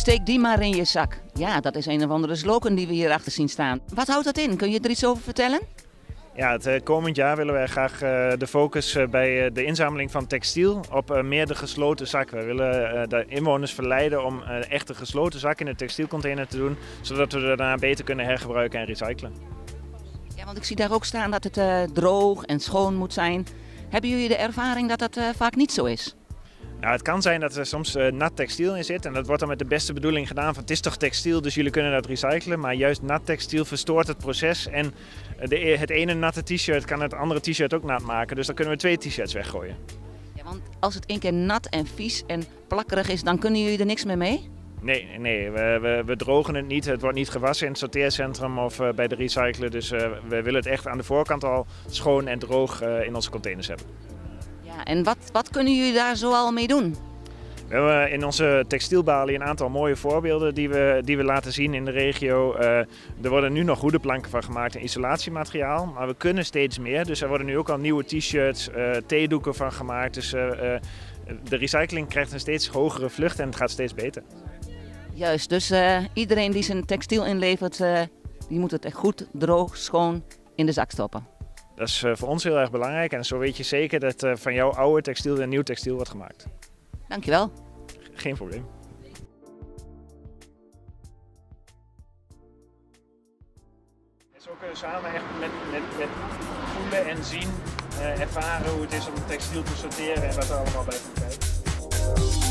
Steek die maar in je zak. Ja, dat is een of andere slogan die we hier achter zien staan. Wat houdt dat in? Kun je er iets over vertellen? Ja, het komend jaar willen wij graag de focus bij de inzameling van textiel op meer de gesloten zak. We willen de inwoners verleiden om echt een gesloten zak in de textielcontainer te doen, zodat we daarna beter kunnen hergebruiken en recyclen. Ja, want ik zie daar ook staan dat het droog en schoon moet zijn. Hebben jullie de ervaring dat dat vaak niet zo is? Nou, het kan zijn dat er soms nat textiel in zit en dat wordt dan met de beste bedoeling gedaan van het is toch textiel, dus jullie kunnen dat recyclen. Maar juist nat textiel verstoort het proces en het ene natte t-shirt kan het andere t-shirt ook nat maken, dus dan kunnen we 2 t-shirts weggooien. Ja, want als het één keer nat en vies en plakkerig is, dan kunnen jullie er niks meer mee? Nee, we drogen het niet. Het wordt niet gewassen in het sorteercentrum of bij de recycler. Dus we willen het echt aan de voorkant al schoon en droog in onze containers hebben. Ja, en wat kunnen jullie daar zo al mee doen? We hebben in onze textielbalie een aantal mooie voorbeelden die we laten zien in de regio. Er worden nu nog hoedenplanken van gemaakt in isolatiemateriaal, maar we kunnen steeds meer. Dus er worden nu ook al nieuwe t-shirts, theedoeken van gemaakt. Dus de recycling krijgt een steeds hogere vlucht en het gaat steeds beter. Juist, dus iedereen die zijn textiel inlevert, die moet het echt goed, droog, schoon in de zak stoppen. Dat is voor ons heel erg belangrijk en zo weet je zeker dat van jouw oude textiel weer nieuw textiel wordt gemaakt. Dankjewel. Geen probleem. Zo kunnen we samen echt met voelen en zien, ervaren hoe het is om textiel te sorteren en wat er allemaal bij komt kijken.